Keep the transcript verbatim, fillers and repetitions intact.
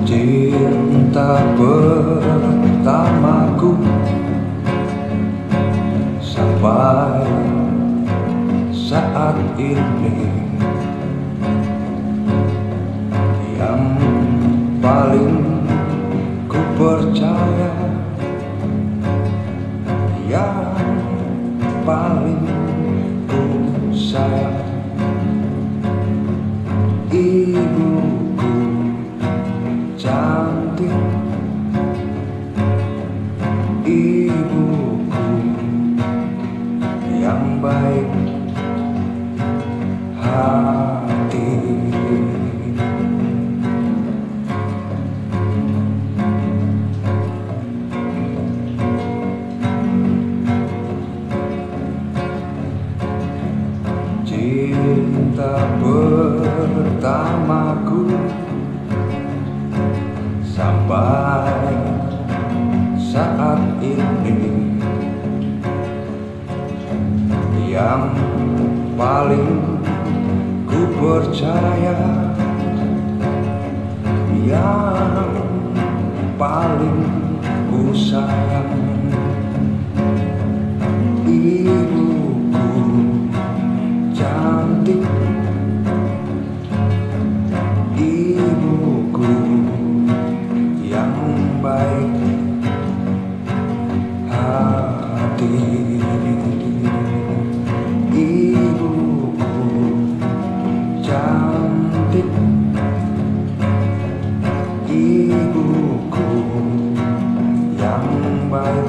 Cinta pertamaku sampai saat ini, yang paling ku percaya, yang paling ku sayang, ibuku cantik, ibuku yang baik hati. Cinta pertamaku sampai saat ini, yang paling ku percaya, yang paling ku sayang, ibuku cantik, ibuku yang baik hati, ibuku cantik, ibuku yang baik